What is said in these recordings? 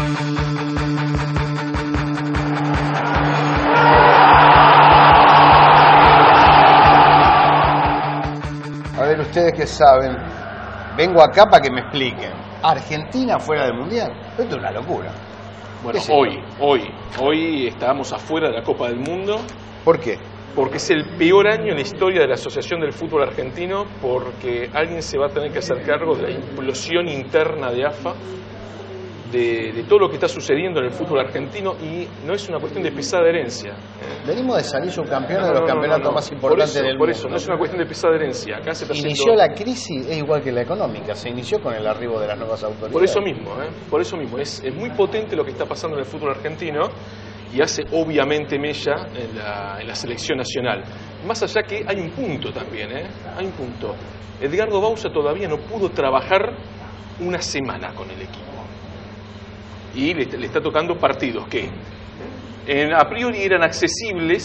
A ver, ustedes que saben, vengo acá para que me expliquen. Argentina fuera del Mundial. Esto es una locura. Bueno, hoy estamos afuera de la Copa del Mundo. ¿Por qué? Porque es el peor año en la historia de la Asociación del Fútbol Argentino, porque alguien se va a tener que hacer cargo de la implosión interna de AFA, de todo lo que está sucediendo en el fútbol argentino, y no es una cuestión de pesada herencia. Venimos de salir subcampeones de los campeonatos más importantes del mundo. Por eso, no es una cuestión de pesada herencia. Acá se está inició la crisis, es igual que la económica, se inició con el arribo de las nuevas autoridades. Por eso mismo, es muy potente lo que está pasando en el fútbol argentino, y hace obviamente mella en la selección nacional. Más allá que hay un punto también, hay un punto. Edgardo Bauza todavía no pudo trabajar una semana con el equipo. Y le está tocando partidos que a priori eran accesibles,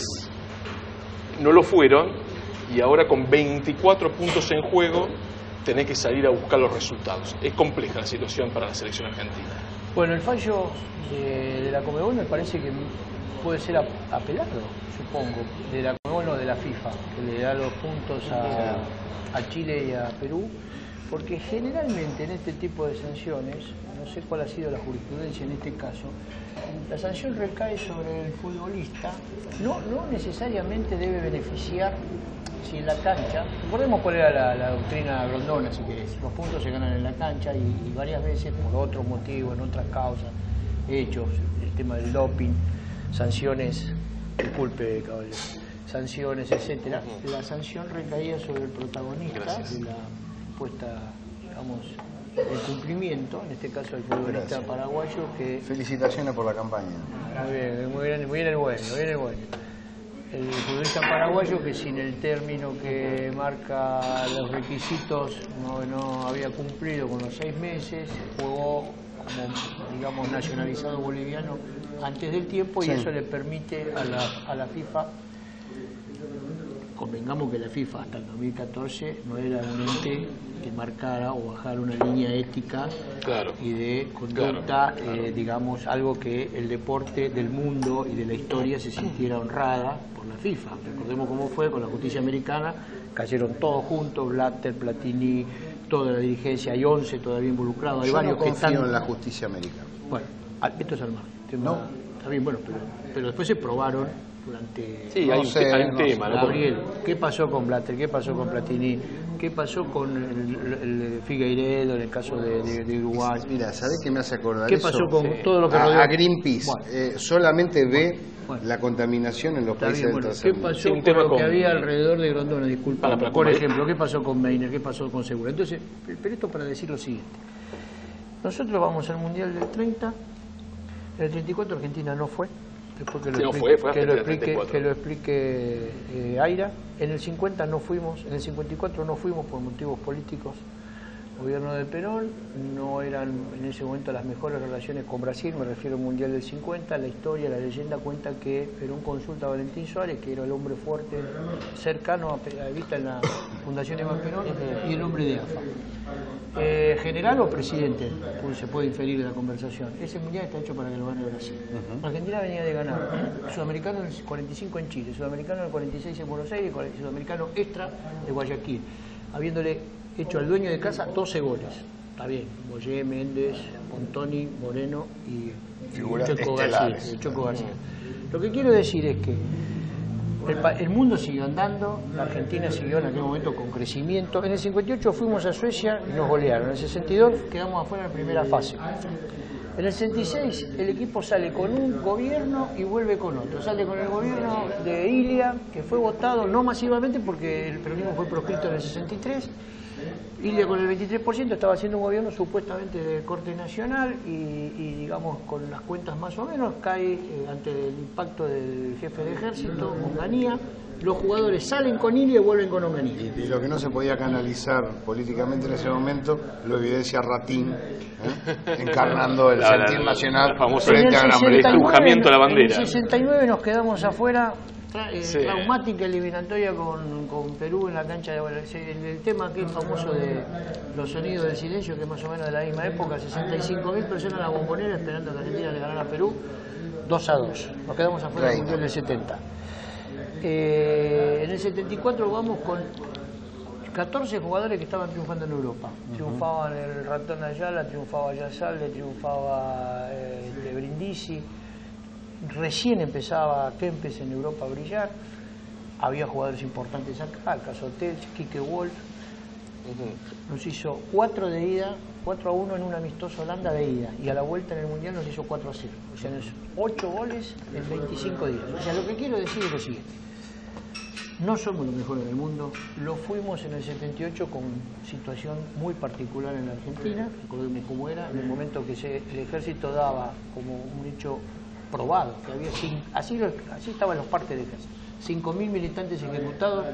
no lo fueron, y ahora con 24 puntos en juego tenés que salir a buscar los resultados. Es compleja la situación para la selección argentina. Bueno, el fallo de la Conmebol me parece que puede ser apelado, supongo, de la Conmebol o de la FIFA, que le da los puntos a Chile y a Perú, porque generalmente en este tipo de sanciones, no sé cuál ha sido la jurisprudencia en este caso, la sanción recae sobre el futbolista, no necesariamente debe beneficiar si en la cancha, recordemos cuál era la doctrina Grondona, si querés, los puntos se ganan en la cancha y varias veces por otros motivos, en otras causas, hechos, el tema del doping, sanciones, disculpe caballero, sanciones, etcétera, la sanción recaía sobre el protagonista de la puesta, digamos, el cumplimiento, en este caso el futbolista paraguayo que... Felicitaciones por la campaña. Muy bien el bueno. El futbolista paraguayo que sin el término que marca los requisitos no había cumplido con los 6 meses, jugó como, digamos, nacionalizado boliviano antes del tiempo, y eso le permite a la FIFA, convengamos que la FIFA hasta el 2014 no era un ente que marcara o bajara una línea ética y de conducta, digamos, algo que el deporte del mundo y de la historia se sintiera honrada por la FIFA. Recordemos cómo fue con la justicia americana, cayeron todos juntos, Blatter, Platini, toda la dirigencia, hay 11 todavía involucrados, hay varios que están... en la justicia americana. Bueno, esto es al margen. No. Está bien, bueno, pero después se probaron durante... Sí, hay un tema, ¿no? Gabriel, ¿qué pasó con Blatter? ¿Qué pasó con Platini? ¿Qué pasó con el Figueiredo en el caso de Uruguay? Mira, ¿sabés qué me hace acordar ¿Qué eso? pasó con todo lo que rodeó? A Greenpeace, solamente ve la contaminación en los países del tercer ¿Qué mundo. pasó con lo que había alrededor de Grondona? Disculpa. Por ejemplo, ¿qué pasó con Meiner? ¿Qué pasó con Segura? Entonces, pero esto para decir lo siguiente. Nosotros vamos al Mundial del 30, en el 34 Argentina no fue. Después que lo explique Aira. En el 50 no fuimos, en el 54 no fuimos por motivos políticos. Gobierno de Perón, no eran en ese momento las mejores relaciones con Brasil, me refiero al Mundial del 50, la historia, la leyenda cuenta que Perón consulta a Valentín Suárez, que era el hombre fuerte, cercano a Evita en la Fundación Eva Perón, y el hombre de AFA. ¿General o presidente? Pues se puede inferir de la conversación. Ese Mundial está hecho para que lo gane Brasil. Argentina venía de ganar sudamericano en el 45 en Chile, sudamericano en el 46 en Buenos Aires, y sudamericano extra de Guayaquil, habiéndole hecho al dueño de casa 12 goles. Está bien, Boyé, Méndez, Montoni, Moreno y Choco García. Lo que quiero decir es que el mundo siguió andando, la Argentina siguió en aquel momento con crecimiento. En el 58 fuimos a Suecia y nos golearon. En el 62 quedamos afuera en la primera fase. En el 66 el equipo sale con un gobierno y vuelve con otro. Sale con el gobierno de Ilia, que fue votado no masivamente porque el peronismo fue proscrito en el 63. Ilia con el 23% estaba haciendo un gobierno supuestamente de corte nacional y digamos con las cuentas más o menos cae ante el impacto del jefe de ejército, Onganía. Los jugadores salen con Ilia y vuelven con Onganía. Y lo que no se podía canalizar políticamente en ese momento lo evidencia Ratín, encarnando el sentir nacional frente a Gran Bretaña. El estrujamiento de la bandera. En el 69 nos quedamos afuera traumática eliminatoria con Perú en la cancha de el tema que es famoso de los sonidos del silencio, que es más o menos de la misma época, 65.000 personas en la Bombonera esperando que Argentina le ganara a Perú 2-2. Nos quedamos afuera del Mundial del 70. En el 74 vamos con 14 jugadores que estaban triunfando en Europa. Triunfaban el Ratón Ayala, triunfaba Yasalde, triunfaba Brindisi. Recién empezaba Kempes en Europa a brillar. Había jugadores importantes acá, el caso Tels, Quique Wolf. Nos hizo 4 de ida, 4-1 en un amistoso Holanda de ida. Y a la vuelta en el Mundial nos hizo 4-0. O sea, 8 goles en 25 días. O sea, lo que quiero decir es lo siguiente. No somos los mejores del mundo, lo fuimos en el 78 con situación muy particular en la Argentina. Recuerden cómo era, en el momento que el ejército daba como un hecho probado, que había así estaban los partes del ejército, 5.000 militantes ejecutados,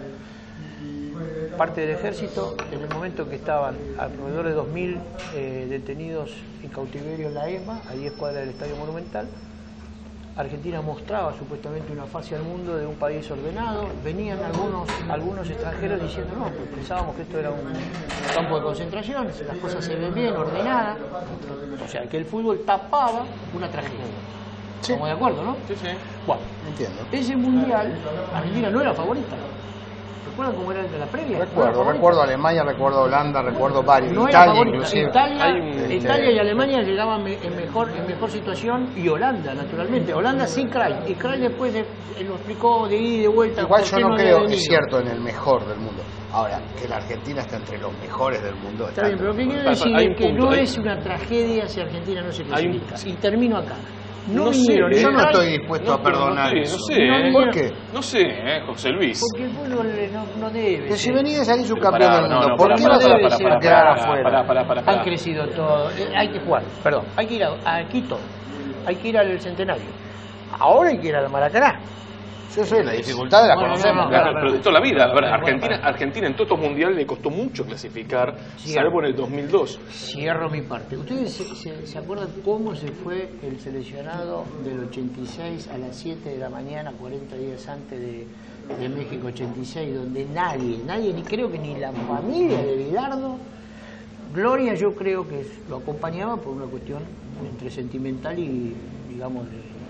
parte del ejército, en el momento que estaban alrededor de 2.000 detenidos en cautiverio en la ESMA, a 10 cuadras del Estadio Monumental. Argentina mostraba supuestamente una fase al mundo de un país ordenado. Venían algunos extranjeros diciendo no, pues pensábamos que esto era un campo de concentración, las cosas se ven bien, ordenadas. O sea, que el fútbol tapaba una tragedia. Sí. ¿Estamos de acuerdo, no? Sí, sí. Bueno, entiendo. Ese mundial, Argentina no era favorita. ¿Recuerdan cómo era la previa? Recuerdo Alemania, recuerdo Holanda, recuerdo varios. No Italia, inclusive. Italia y Alemania llegaban en mejor situación, y Holanda, naturalmente. Holanda sin Cruyff. Y Cruyff después lo explicó de ida y de vuelta. Igual yo no creo que es cierto en el mejor del mundo. Ahora, que la Argentina está entre los mejores del mundo. Está bien, pero lo que quiero decir es que no es una tragedia si Argentina no se clasifica. Y termino acá. No sé, yo no estoy dispuesto a perdonar eso. No sé, ¿por qué? No sé, José Luis. Porque el fútbol no debe. Pero si venís de salir subcampeón del mundo, ¿por qué no vas debe a quedar afuera? Han crecido todos. Hay que jugar, perdón. Hay que ir a Quito. Hay que ir al Centenario. Ahora hay que ir al Maracaná. Yo sé, la dificultad la conocemos. Pero de toda la vida. Argentina en todos los mundiales le costó mucho clasificar, salvo en el 2002. Cierro mi parte. ¿Ustedes se acuerdan cómo se fue el seleccionado del 86 a las 7 de la mañana, 40 días antes de México 86, donde nadie, ni creo que ni la familia de Bilardo, Gloria yo creo que lo acompañaba por una cuestión entre sentimental y, digamos,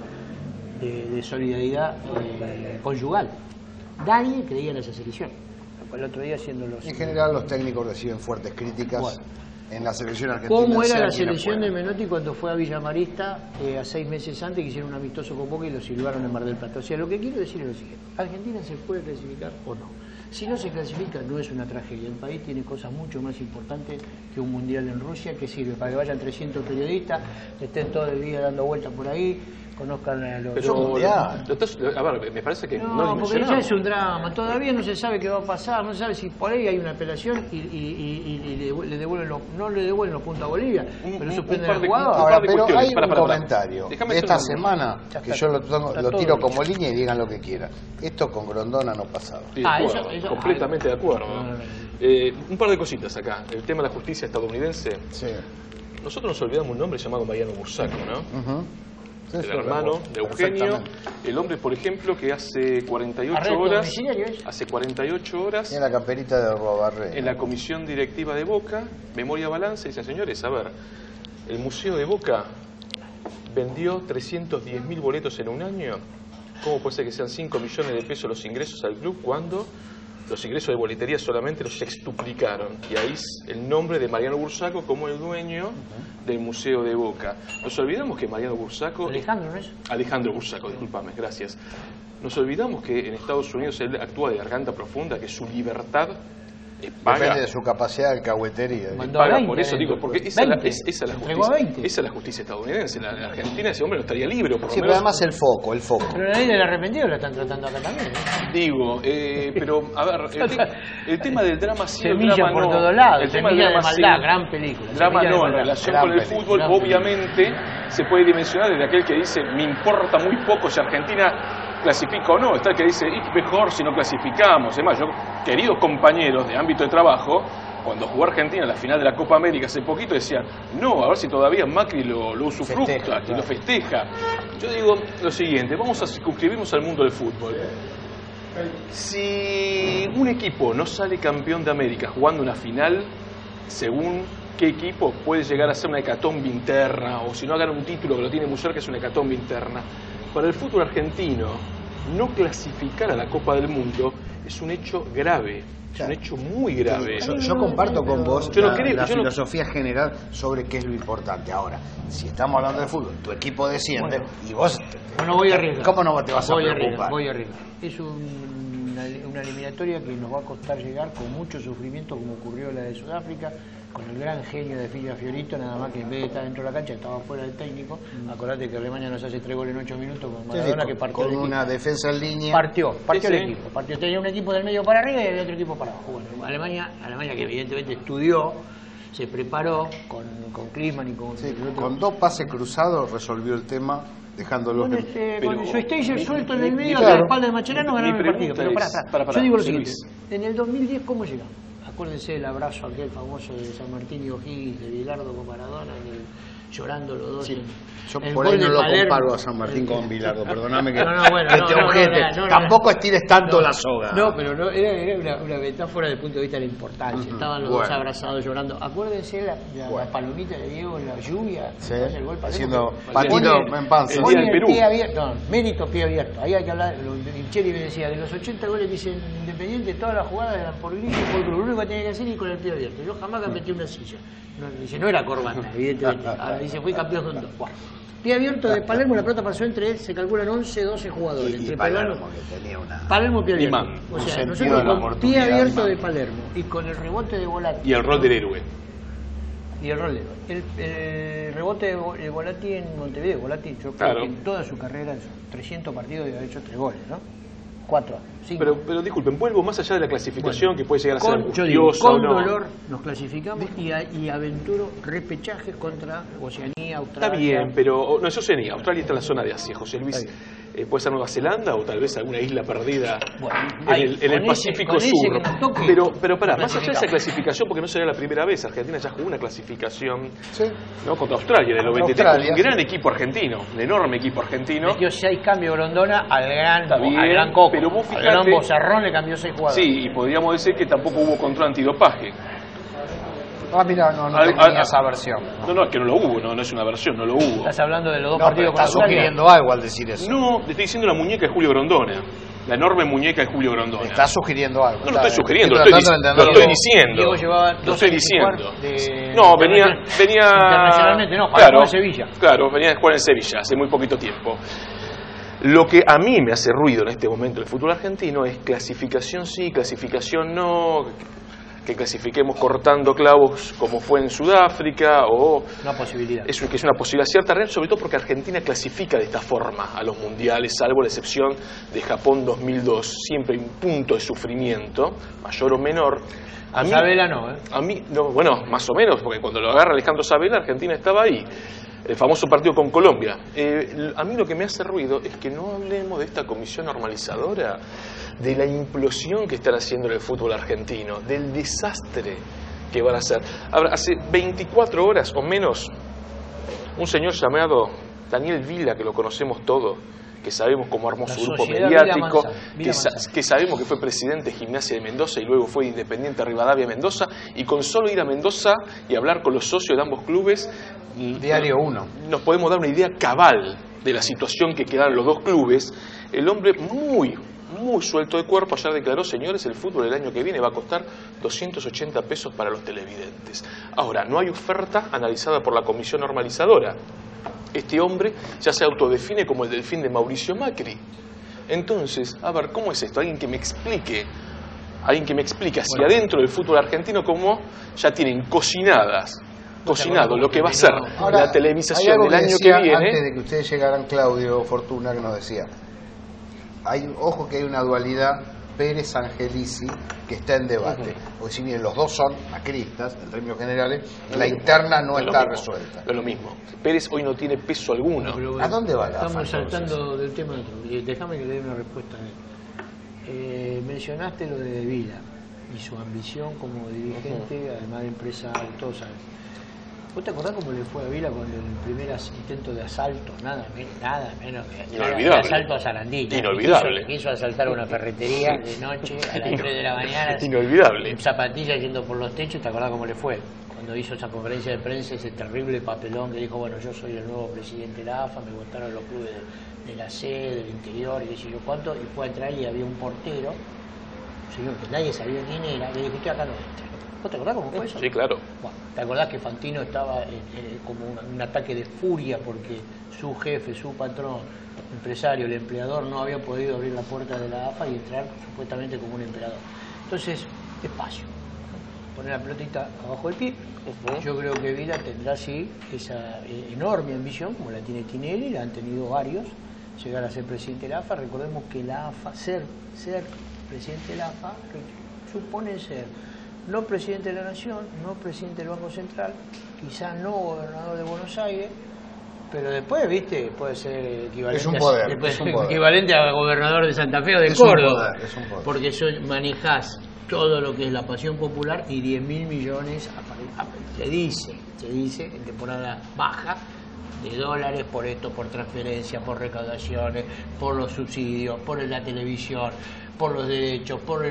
de solidaridad conyugal. Nadie creía en esa selección. El otro día haciendo En general los técnicos reciben fuertes críticas en la selección argentina. ¿Cómo era la selección de Menotti cuando fue a Villamarista a 6 meses antes, que hicieron un amistoso con Boca y lo silbaron en Mar del Plata? O sea, lo que quiero decir es lo siguiente: ¿Argentina se puede clasificar o no? Si no se clasifica, no es una tragedia. El país tiene cosas mucho más importantes que un mundial en Rusia, que sirve para que vayan 300 periodistas, estén todo el día dando vueltas por ahí, conozcan a los... A ver, me parece que no porque ya es un drama. Todavía no se sabe qué va a pasar, no se sabe si por ahí hay una apelación y le devuelven no le devuelven los puntos a Bolivia, pero suspenden al jugador. Ahora, pero hay un comentario de esta semana que yo lo tiro como línea y digan lo que quieran. Esto con Grondona no pasaba. Completamente de acuerdo. Un par de cositas acá. El tema de la justicia estadounidense. Sí. Nosotros nos olvidamos un nombre llamado Mariano Bursaco, ¿no? El hermano de Eugenio, el hombre, por ejemplo, que hace 48 horas en la camperita de Robarré, en la comisión directiva de Boca, Memoria Balance, dicen: señores, a ver, el Museo de Boca vendió 310.000 boletos en un año. ¿Cómo puede ser que sean 5 millones de pesos los ingresos al club cuando los ingresos de boletería solamente los sextuplicaron? Y ahí el nombre de Mariano Bursaco como el dueño del Museo de Boca. Nos olvidamos que Mariano Bursaco... Alejandro, ¿no es? Alejandro Bursaco, discúlpame, gracias. Nos olvidamos que en Estados Unidos él actúa de garganta profunda, que su libertad depende de su capacidad de alcahuetería. Paga por eso, digo, porque esa es la justicia estadounidense. La Argentina, ese hombre no estaría libre. Por lo menos. Pero además el foco. Pero la ley del arrepentido la están tratando acá también. Digo, pero a ver, el tema del drama sí, el drama por no. Todo lado, el tema del drama de maldad, gran película. Drama no, en relación con el fútbol, obviamente se puede dimensionar desde aquel que dice: me importa muy poco si Argentina clasifica o no. Está el que dice: y mejor si no clasificamos. Además, queridos compañeros de ámbito de trabajo, cuando jugó Argentina en la final de la Copa América hace poquito, decían: no, a ver si todavía Macri lo usufructa, y lo festeja. Yo digo lo siguiente: vamos a circunscribirnos al mundo del fútbol. Si un equipo no sale campeón de América jugando una final, según qué equipo puede llegar a ser una hecatombe interna, o si no gana un título que lo tiene muy cerca es una hecatombe interna. Para el fútbol argentino, no clasificar a la Copa del Mundo es un hecho grave, es un hecho muy grave. Yo comparto con vos la yo filosofía general sobre qué es lo importante. Ahora, si estamos hablando de fútbol, tu equipo desciende y vos... No voy arriba. ¿Cómo no te vas a preocupar? Voy arriba. Es una eliminatoria que nos va a costar llegar con mucho sufrimiento, como ocurrió la de Sudáfrica, con el gran genio de Filla Fiorito, nada más que en vez de estar dentro de la cancha estaba fuera del técnico. Acordate que Alemania nos hace 3 goles en 8 minutos con Maradona, que partió con una defensa en línea. Partió el equipo. Tenía un equipo del medio para arriba y había otro equipo para abajo. Bueno, Alemania que evidentemente estudió, se preparó con Klinsmann y con 2 pases cruzados resolvió el tema, dejándolos con su Steiger suelto en el medio, a la espalda de Mascherano ganaron el partido. Pero pará. Yo digo lo siguiente, en el 2010 ¿cómo llegamos? Acuérdense el abrazo aquel famoso de San Martín y O'Higgins, de Bilardo con Maradona, llorando los dos. Sí. Yo por ahí no lo comparo a San Martín con Bilardo, perdóname que te objete. Tampoco estires tanto la soga. No, pero era una metáfora desde el punto de vista de la importancia. Estaban los dos abrazados llorando. Acuérdense la palomita de Diego en la lluvia, el gol haciendo patido en panza. El día del Perú. Pie abierto, mérito pie abierto. Ahí hay que hablar. Vincelli me decía, de los 80 goles que dice Independiente, todas las jugadas eran por Grillo y por Cruz. Lo único que tenía que hacer es ir con el pie abierto. Yo jamás metí una silla. Dice, no era corbata, evidentemente. Ahora dice, fui campeón con 2. Pie abierto de Palermo, la pelota pasó entre él, se calculan 11, 12 jugadores. Y Palermo, que tenía una... Palermo, pie abierto. O sea, nosotros con pie abierto de Palermo y con el rebote de Volati. Y el rol del héroe. Y el rol del héroe. El rebote de Volati en Montevideo. Volati, yo creo que en toda su carrera, en sus 300 partidos, debe haber hecho 3 goles, ¿no? 4, 5. Pero disculpen, vuelvo más allá de la clasificación, que puede llegar a ser angustiosa. Con dolor nos clasificamos y aventuro repechajes contra Oceanía, Australia. Está bien, pero no es Oceanía. Australia está en la zona de Asia, José Luis. Puede ser Nueva Zelanda o tal vez alguna isla perdida en el Pacífico Sur. Pero pará, más allá de esa clasificación, porque no sería la primera vez, Argentina ya jugó una clasificación contra Australia en el 93, un gran equipo argentino, un enorme equipo argentino. Metió 6 cambios Grondona al gran Coco, pero vos fijate, al gran Bozarrón le cambió 6 jugadores. Sí, y podríamos decir que tampoco hubo control antidopaje. Mira, no tenía esa versión. No, es que no lo hubo, no es una versión, no lo hubo. Estás hablando de los 2 partidos con Australia. Estás sugiriendo algo al decir eso. No, te estoy diciendo la muñeca de Julio Grondona. La enorme muñeca de Julio Grondona. Estás sugiriendo algo. No lo estoy sugiriendo, lo estoy diciendo. Diego llevaba lo estoy diciendo. No, venía internacionalmente no, jugó en Sevilla. Claro, venía de jugar en Sevilla hace muy poquito tiempo. Lo que a mí me hace ruido en este momento del fútbol argentino es clasificación sí, clasificación no, que clasifiquemos cortando clavos como fue en Sudáfrica o... Una posibilidad. Que es una posibilidad cierta real, sobre todo porque Argentina clasifica de esta forma a los mundiales, salvo la excepción de Japón 2002. Siempre hay un punto de sufrimiento, mayor o menor. A Sabela no, A mí, no, bueno, más o menos, porque cuando lo agarra Alejandro Sabela, Argentina estaba ahí. El famoso partido con Colombia. A mí lo que me hace ruido es que no hablemos de esta comisión normalizadora, de la implosión que están haciendo en el fútbol argentino, del desastre que van a hacer. Ahora, hace 24 horas o menos, un señor llamado Daniel Vila, que lo conocemos todos, que sabemos cómo armó su grupo mediático, que sabemos que fue presidente de Gimnasia de Mendoza y luego fue Independiente Rivadavia Mendoza, y con solo ir a Mendoza y hablar con los socios de ambos clubes, Diario 1, nos podemos dar una idea cabal de la situación que quedaron los dos clubes. El hombre muy suelto de cuerpo ayer declaró: señores, el fútbol el año que viene va a costar 280 pesos para los televidentes. Ahora, no hay oferta analizada por la comisión normalizadora. Este hombre ya se autodefine como el delfín de Mauricio Macri. Entonces, a ver, ¿cómo es esto? Alguien que me explique hacia adentro del fútbol argentino cómo ya tienen cocinado lo que va a ser la televisación del año que viene. Antes de que ustedes llegaran, Claudio Fortuna, que nos decía, ojo que hay una dualidad Pérez-Angelici que está en debate, porque si bien los dos son macristas en términos generales, la interna no está resuelta. Es lo mismo. Pérez hoy no tiene peso alguno. ¿A dónde va la Estamos saltando del tema de otro. Déjame que le dé una respuesta a él. Mencionaste lo de Vila y su ambición como dirigente, además de empresario, todos saben. ¿Vos te acordás cómo le fue a Vila con el primer intento de asalto? Nada menos que Inolvidable. asalto a Sarandí. Inolvidable. Quiso asaltar una ferretería de noche a las 3 de la mañana. Inolvidable. En zapatillas yendo por los techos. ¿Te acordás cómo le fue? Cuando hizo esa conferencia de prensa, ese terrible papelón que dijo, bueno, yo soy el nuevo presidente de la AFA, me votaron los clubes de la sede, del interior y qué sé yo cuánto, y fue a entrar y había un portero, un señor que nadie sabía quién era, y le dijo, usted acá no entra. ¿Vos te acordás cómo fue eso? Sí, claro. Bueno, ¿te acordás que Fantino estaba como un ataque de furia porque su jefe, su patrón, empresario, el empleador no había podido abrir la puerta de la AFA y entrar supuestamente como un emperador? Entonces, despacio. Poner la pelotita abajo del pie. Yo creo que Vila tendrá sí esa enorme ambición, como la tiene Tinelli, la han tenido varios, llegar a ser presidente de la AFA. Recordemos que la AFA, ser presidente de la AFA, supone ser no presidente de la Nación, no presidente del Banco Central, quizás no gobernador de Buenos Aires, pero después, viste, puede ser equivalente, es un poder. Equivalente a gobernador de Santa Fe o de Córdoba, es un poder. porque eso manejás todo lo que es la pasión popular y 10.000 millones se dice en temporada baja de dólares por esto, por transferencia, por recaudaciones, por los subsidios, por la televisión, por los derechos, por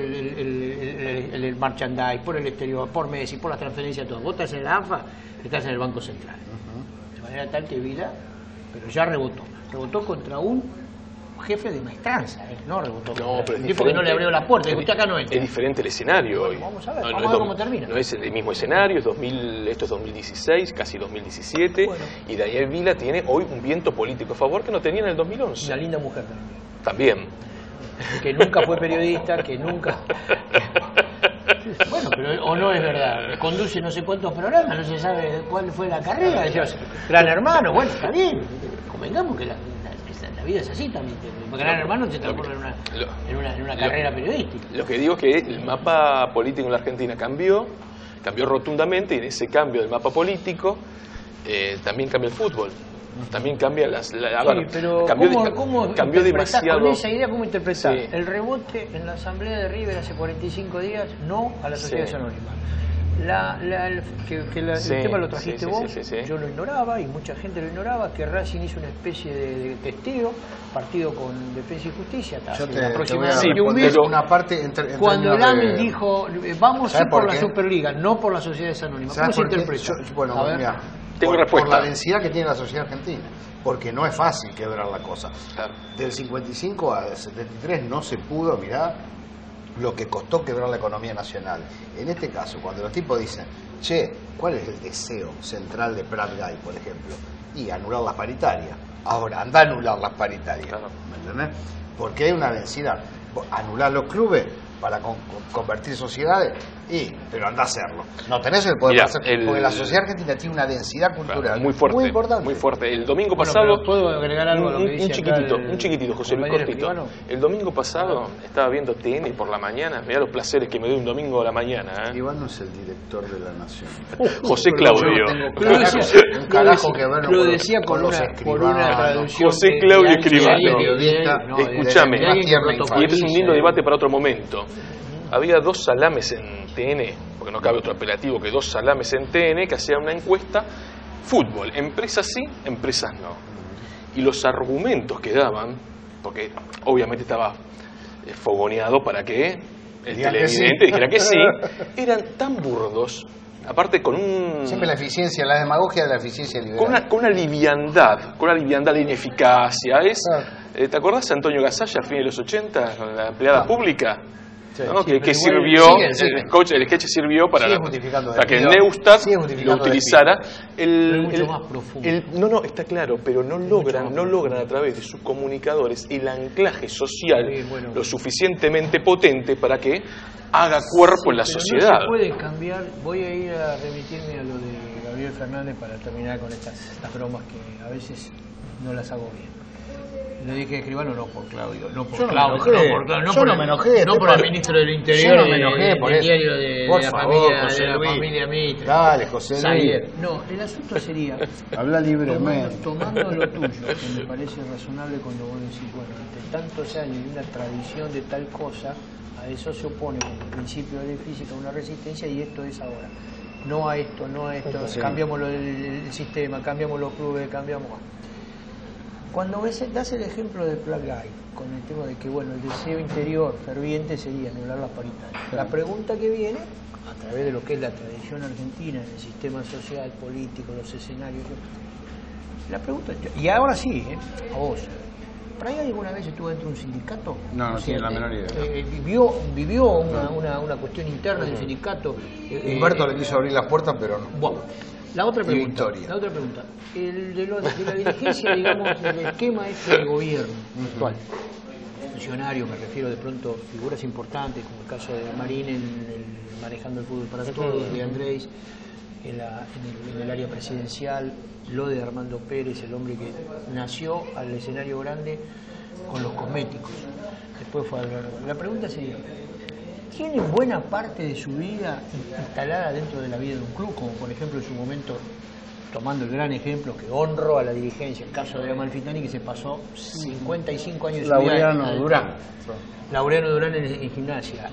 el merchandise, por el exterior, por Messi, por las transferencias, todo. Vos estás en la AFA, estás en el Banco Central. De manera tal que Vila, pero ya rebotó contra un jefe de maestranza, no rebotó. No, pero es tipo que no le abrió la puerta, dijo, usted acá no entra. Es diferente el escenario hoy. Vamos a ver, vamos a ver cómo termina. No es el mismo escenario, esto es 2016, casi 2017, bueno. Y Daniel Vila tiene hoy un viento político a favor que no tenía en el 2011. Una linda mujer también. Que nunca fue periodista, que nunca... Bueno, pero o no es verdad. Conduce no sé cuántos programas, no se sabe cuál fue la carrera. Ellos, Gran Hermano, bueno, está bien. Convengamos que la vida es así también. Gran Hermano se transforma en una carrera periodística. Lo que digo es que el mapa político en la Argentina cambió rotundamente, y en ese cambio del mapa político también cambia el fútbol. También cambia pero cambió demasiado. Con esa idea, ¿cómo interpretar? Sí. El rebote en la asamblea de River hace 45 días, no a la sociedad anónima. El tema lo trajiste vos, yo lo ignoraba y mucha gente lo ignoraba, que Racing hizo una especie de testeo, partido con Defensa y Justicia, yo te voy a responder una parte cuando Lamis dijo, vamos a ir por la Superliga, no por las sociedades anónimas. ¿Cómo se interpreta? Bueno, mira, por la densidad que tiene la sociedad argentina, porque no es fácil quebrar la cosa. Claro. Del 55 al 73 no se pudo, mirá lo que costó quebrar la economía nacional. En este caso, cuando los tipos dicen, che, ¿cuál es el deseo central de Prat Gay, por ejemplo? Y anular las paritarias. Ahora, anda a anular las paritarias. Claro. ¿Me entendés? Porque hay una densidad. Anular los clubes para convertir sociedades, pero anda a hacerlo. No tenés el poder para hacerlo, porque la sociedad argentina tiene una densidad cultural muy fuerte, muy importante. Muy fuerte. El domingo pasado, ¿puedo agregar algo a lo que dice un chiquitito, José Luis Cortito. El domingo pasado estaba viendo TN por la mañana, mirá los placeres que me doy un domingo a la mañana. Iván no es el director de la Nación. José Claudio. Un carajo que ver. Lo decía por una traducción. José Claudio Escribano. Escúchame, y este es un lindo debate para otro momento. Había 2 salames en TN, porque no cabe otro apelativo que 2 salames en TN, que hacían una encuesta, fútbol, empresas sí, empresas no. Y los argumentos que daban, porque obviamente estaba fogoneado para que el televidente dijera que sí, eran tan burdos, aparte con un... Siempre la eficiencia, la demagogia de la eficiencia liberal. Con una liviandad de ineficacia. ¿Te acordás de Antonio Gasalla a fines de los 80, con la empleada pública? ¿No? Que sirvió, el sketch sirvió para que Neustadt lo utilizara. Mucho más profundo. No, está claro, pero no logran a través de sus comunicadores el anclaje social lo suficientemente potente para que haga cuerpo en la sociedad. No se puede cambiar. Voy a ir a remitirme a lo de Gabriel Fernández para terminar con estas bromas que a veces no las hago bien. Le dije a Escribano no por Claudio, no por Claudio, no me enojé, no por el ministro del Interior, yo no me enojé por el diario de la familia Mitre. Dale, José Luis. No, el asunto sería habla libremente. Tomando lo tuyo, que me parece razonable cuando vos decís, bueno, ante tantos años y una tradición de tal cosa, a eso se opone como principio de la física una resistencia y esto es ahora. no a esto, no a esto, Sí. cambiamos el sistema, cambiamos los clubes, cambiamos... Cuando das el ejemplo del Black Guy, con el tema de que bueno, el deseo interior ferviente sería anular las paritarias. La pregunta que viene, a través de lo que es la tradición argentina, el sistema social, político, los escenarios, la pregunta, y ahora sí, a vos, ¿por ahí alguna vez estuvo dentro de un sindicato? No, no tiene la menor idea. ¿Vivió una cuestión interna del sindicato? Humberto le quiso abrir las puertas, pero no. Bueno, la otra pregunta, Victoria. de la dirigencia, digamos, del esquema este de gobierno actual. Funcionarios, me refiero de pronto figuras importantes, como el caso de Marín manejando el fútbol para todos, de Andrés en el área presidencial, lo de Armando Pérez, el hombre que nació al escenario grande con los cosméticos, después fue al... La pregunta sería, ¿tiene buena parte de su vida instalada dentro de la vida de un club? Como por ejemplo en su momento, tomando el gran ejemplo que honro a la dirigencia, el caso de Amalfitani, que se pasó 55 años de su vida Laureano Durán. Laureano Durán en Gimnasia,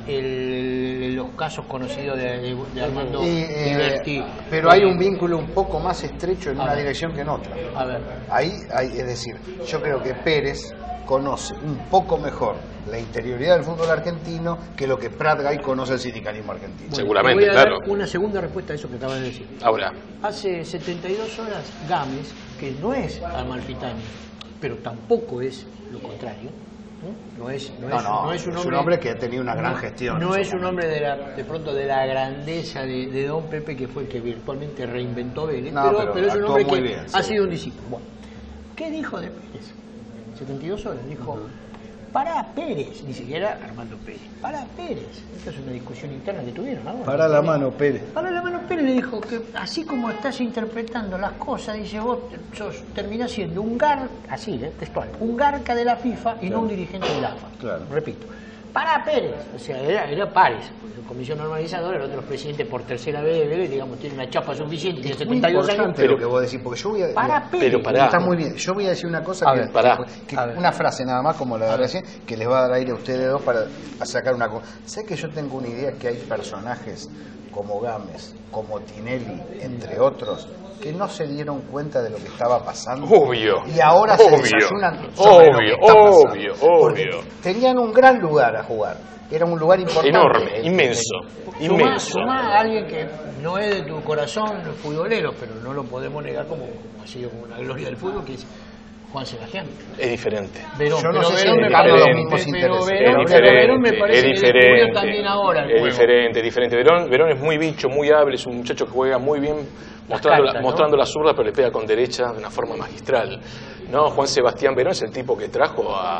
los casos conocidos de Armando Liberti. Pero hay un vínculo un poco más estrecho en una dirección que en otra. A ver. Ahí es decir, yo creo que Pérez conoce un poco mejor la interioridad del fútbol argentino que lo que Prat Gay conoce el sindicalismo argentino. Bueno, seguramente, voy a dar claro. una segunda respuesta a eso que acabas de decir. Ahora, Hace 72 horas, Gámez, que no es Amalfitani, pero tampoco es lo contrario, no es un hombre que ha tenido una gran gestión. No es un hombre de pronto de la grandeza de Don Pepe, que fue el que virtualmente reinventó a Vélez, pero es un hombre que ha sido un discípulo. Bueno, ¿qué dijo de Pérez? 72 horas, dijo, para Pérez, ni siquiera Armando Pérez, para Pérez. Esta es una discusión interna que tuvieron ahora. Para la mano, Pérez. Para la mano, Pérez le dijo que así como estás interpretando las cosas, dice, vos terminás siendo un garca, así, textual, un garca de la FIFA y no un dirigente de la AFA. Claro. Repito, para Pérez, o sea, era Pares, comisión normalizadora, el otro es presidente por tercera vez, digamos, tiene una chapa suficiente, tiene 72 años. Pero lo que vos decís, porque yo voy a... Para Pérez. Pero pará. Está muy bien. Yo voy a decir una cosa una frase nada más como la de recién, que les va a dar aire a ustedes dos para sacar una cosa. ¿Sabés que yo tengo una idea que hay personajes como Gámez, como Tinelli, entre otros, que no se dieron cuenta de lo que estaba pasando? Obvio. Y ahora se desayunan sobre lo que está pasando. Porque tenían un gran lugar a jugar. Era un lugar importante. Enorme, inmenso. Sumá a alguien que no es de tu corazón futbolero, pero no lo podemos negar como ha sido como una gloria del fútbol, que es Juan Sebastián. Es diferente. Verón, yo no sé si Verón me me parece parece los mismos intereses. Verón me parece que descubrió también ahora el juego. Es diferente. Verón es muy bicho, muy hábil, es un muchacho que juega muy bien, mostrando la zurda, pero le pega con derecha de una forma magistral. ¿No? Juan Sebastián Verón es el tipo que trajo a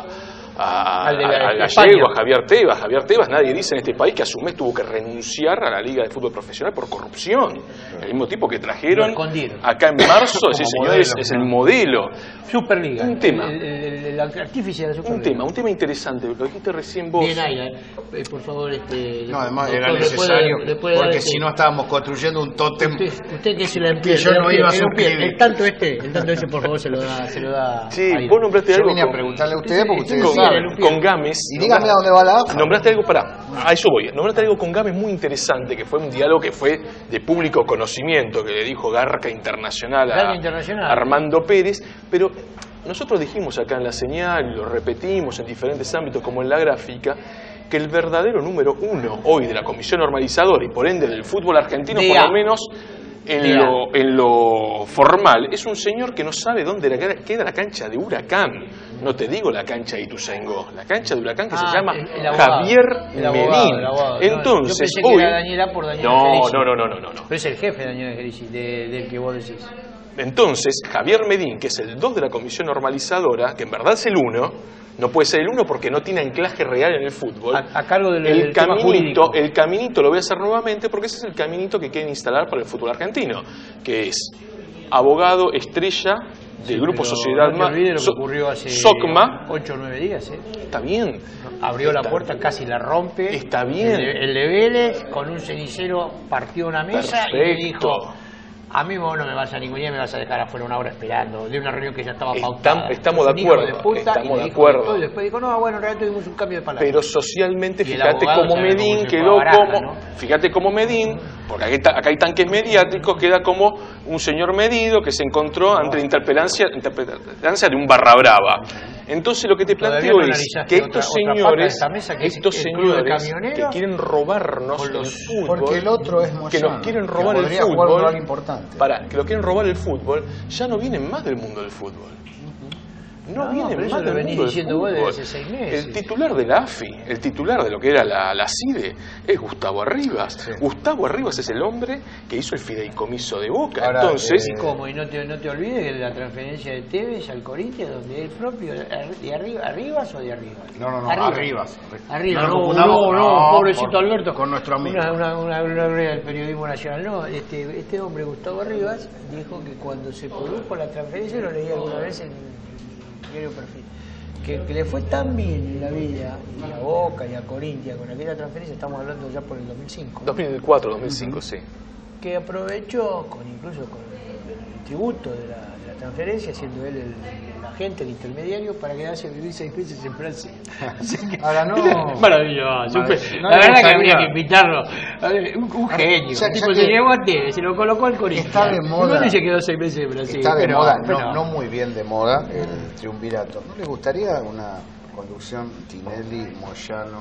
Gallego, a Javier Tebas. Javier Tebas, nadie dice en este país que a su mes tuvo que renunciar a la Liga de Fútbol Profesional por corrupción. El mismo tipo que trajeron acá en marzo, ese señor es el modelo. Superliga. Un tema. El artífice de la Superliga. Un tema interesante, lo dijiste recién vos. Bien, Aira, por favor. No, además era necesario, porque si no estábamos construyendo un tótem. Usted que se la que yo no iba a suscribir. El tanto ese, por favor, se lo da. Sí, vos nombraste algo. Yo vine a preguntarle a ustedes porque ustedes con Gámez. Y dígame a dónde va la AFA. Nombraste algo, a eso voy. Nombraste algo con Gámez muy interesante, que fue un diálogo que fue de público conocimiento, que le dijo Garca Internacional a Armando Pérez, pero nosotros dijimos acá en la señal, lo repetimos en diferentes ámbitos como en la gráfica, que el verdadero número uno hoy de la Comisión Normalizadora y por ende del fútbol argentino, por lo menos en lo formal, es un señor que no sabe dónde queda la cancha de Huracán. No te digo la cancha de Ituzaingó, la cancha de Huracán que se llama Javier Medín. Entonces, yo pensé que era Daniel por Daniel Angelici. No. Pero es el jefe de Daniel Angelici, del que vos decís. Entonces, Javier Medín, que es el 2 de la Comisión Normalizadora, que en verdad es el 1, no puede ser el 1 porque no tiene anclaje real en el fútbol. A cargo del tema jurídico. El caminito lo voy a hacer nuevamente porque ese es el caminito que quieren instalar para el fútbol argentino, que es abogado estrella del Grupo Sociedad no te olvides lo que ocurrió hace SOCMA. 8 o 9 días. Está bien. Abrió la puerta, casi la rompe. Está bien. El de Vélez, con un cenicero, partió una mesa. Perfecto. Y le dijo: a mí vos no me vas a ningunear, me vas a dejar afuera una hora esperando, de una reunión que ya estaba pautada. Estamos de acuerdo. Y después dijo, no, bueno, en realidad tuvimos un cambio de palabra. Pero socialmente, fíjate cómo Medín quedó como... ¿no? Fíjate cómo Medín porque acá hay tanques mediáticos, queda como un señor medido que se encontró ante la interpelancia de un barra brava. Entonces lo que te planteo es que estos señores que quieren robarnos el fútbol, porque el otro es Moyano, que nos quieren robar el fútbol, que lo quieren robar el fútbol, ya no vienen más del mundo del fútbol. No vienen más del mundo del fútbol. Desde hace 6 meses. El titular de la AFI, el titular de lo que era la CIDE, es Gustavo Arribas. Sí. Gustavo Arribas es el hombre que hizo el fideicomiso de Boca. Ahora, entonces, ¿y cómo? Y no te olvides que la transferencia de Tevez al Corinthians, donde él propio, ¿de Arribas o de Arribas? No, Arribas. No, pobrecito Alberto. Con nuestro amigo. Una gloria del periodismo nacional. No, este hombre, Gustavo Arribas, dijo que cuando se produjo la transferencia, lo leí alguna vez en Diario Perfil, que le fue tan bien en la vida, y a Boca y a Corinthians con aquella transferencia, estamos hablando ya por el 2005. 2004, 2005, sí. Que aprovechó, incluso con el tributo de la transferencia, siendo él el agente, el intermediario, para quedarse a vivir 6 meses en Brasil. Ahora no. Maravilloso. La verdad que habría que invitarlo. Un genio. Se llevó a Tevez, se lo colocó al Corinthians. Está de moda. Y se quedó 6 meses en Brasil. Está de moda, no muy bien de moda, el triunvirato. ¿No le gustaría una conducción Tinelli, Moyano?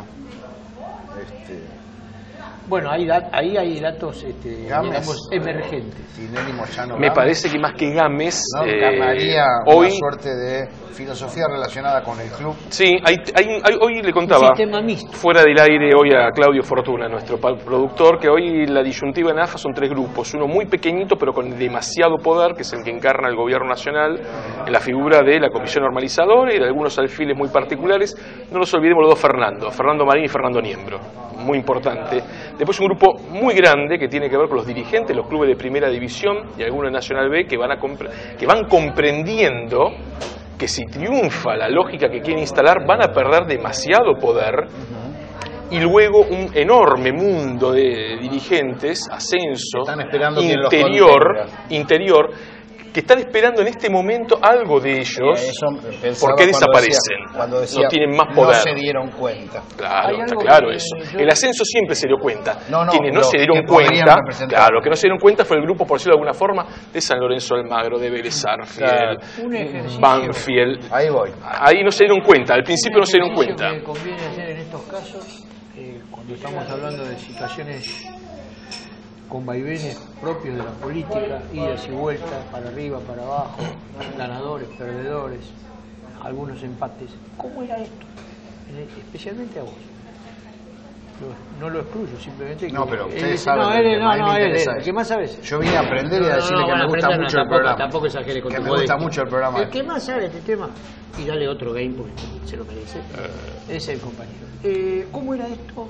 Bueno, ahí hay datos digamos, emergentes. Tinelli, Moyano, me parece que más que Gámez, encarnaría hoy una suerte de filosofía relacionada con el club. Sí, hoy le contaba fuera del aire hoy a Claudio Fortuna, nuestro productor, que hoy la disyuntiva en AFA son 3 grupos, uno muy pequeñito pero con demasiado poder, que es el que encarna el gobierno nacional, en la figura de la comisión normalizadora y de algunos alfiles muy particulares. No nos olvidemos los dos Fernando Marín y Fernando Niembro, muy importante. Después un grupo muy grande que tiene que ver con los dirigentes, los clubes de primera división y algunos de Nacional B que van comprendiendo que si triunfa la lógica que quieren instalar van a perder demasiado poder. Y luego un enorme mundo de dirigentes, ascenso, interior, que están esperando en este momento algo de ellos. ¿Por qué desaparecen? Cuando decía, no tienen más poder. No se dieron cuenta. Claro, está claro eso. El ascenso siempre se dio cuenta. Quienes no se dieron cuenta, claro, que no se dieron cuenta fue el grupo, por decirlo de alguna forma, de San Lorenzo Almagro, de Vélez Sarsfield, Banfield. Ahí voy. Ahí no se dieron cuenta, al principio no se dieron cuenta. Lo que conviene hacer en estos casos, cuando estamos hablando de situaciones con vaivenes propios de la política, idas y vueltas, para arriba, para abajo, ganadores, perdedores, algunos empates. ¿Cómo era esto? Especialmente a vos. No lo excluyo, simplemente que... No, pero ustedes saben el que más sabes. Yo vine a aprender y a decirle que me gusta mucho el programa. Tampoco exagere con que me gusta mucho el programa. El que más sabe este tema, y dale otro game porque se lo merece, es el compañero. ¿Cómo era esto?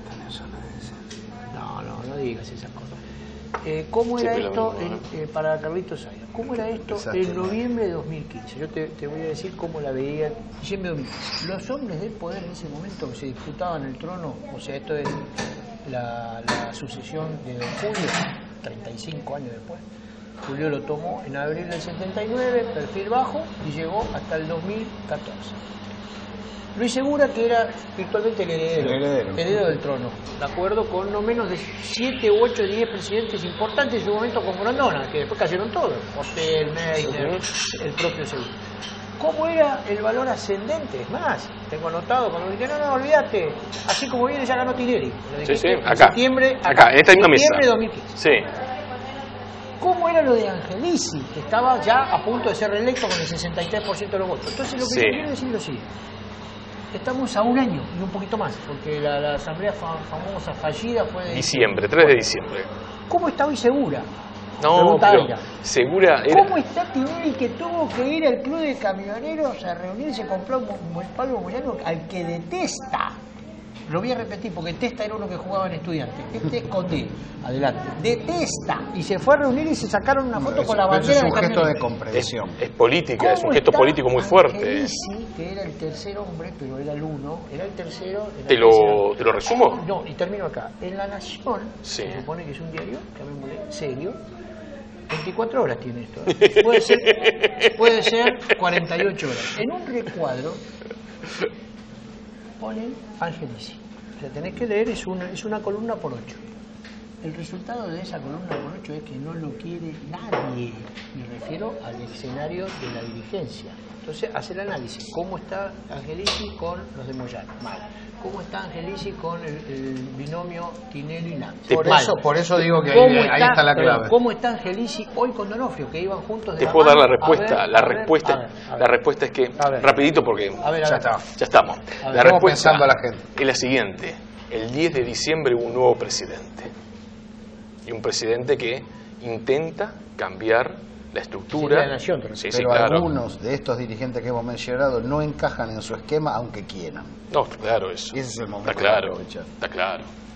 No digas esas cosas. ¿Cómo era esto para Carlitos Sainz? ¿Cómo era esto en noviembre de 2015? Yo te voy a decir cómo la veía en diciembre de 2015. Los hombres del poder en ese momento que se disputaban el trono, o sea, esto es la sucesión de Don Julio, 35 años después. Julio lo tomó en abril del 79, perfil bajo, y llegó hasta el 2014. Luis Segura, que era virtualmente el heredero del trono, de acuerdo con no menos de 7, 8, 10 presidentes importantes en su momento con Grondona, que después cayeron todos, Hotel, Meissner, el propio Segura. ¿Cómo era el valor ascendente? Es más, tengo anotado cuando dije, no, olvídate, así como viene ya ganó Tinelli. Sí, acá, en esta misma mesa. Septiembre de 2015. Sí. ¿Cómo era lo de Angelici, que estaba ya a punto de ser reelecto con el 63% de los votos? Entonces lo que yo quiero decir es lo siguiente. Estamos a un año y un poquito más, porque la asamblea famosa fallida fue de diciembre, 3 de diciembre. ¿Cómo está hoy Segura? No, pero Segura era... ¿Cómo está Tinelli, que tuvo que ir al club de camioneros a reunirse con Pablo Moyano, al que detesta? Lo voy a repetir porque Testa era uno que jugaba en Estudiantes. Este es Coté, adelante. Detesta. Y se fue a reunir y se sacaron una foto con la bandera. Es un gesto de comprensión. Es política, es un gesto político muy fuerte. Angelici, que era el tercer hombre, pero era el uno, era el tercero. ¿Te lo resumo? No, y termino acá. En La Nación, sí. Se supone que es un diario, llamémosle serio, 24 horas tiene esto. Puede ser 48 horas. En un recuadro ponen Angelici. O sea, tenés que leer, es una columna por 8. El resultado de esa columna con 8 es que no lo quiere nadie. Me refiero al escenario de la dirigencia. Entonces, hace el análisis. ¿Cómo está Angelici con los de Moyano? Mal. ¿Cómo está Angelici con el binomio Tinelli y Nancy? Por eso digo que ahí está la clave. ¿Cómo está Angelici hoy con Donofrio, que iban juntos de Te la puedo dar mano? la respuesta. A ver, La a ver, respuesta, a ver, a ver. la respuesta es que, rapidito porque ya estamos. La Estamos respuesta pensando a la gente. es la siguiente. El 10 de diciembre hubo un nuevo presidente. Y un presidente que intenta cambiar la estructura. De la nación, pero algunos de estos dirigentes que hemos mencionado no encajan en su esquema, aunque quieran. No, claro eso. Y ese es el momento está claro, de aprovechar. está claro.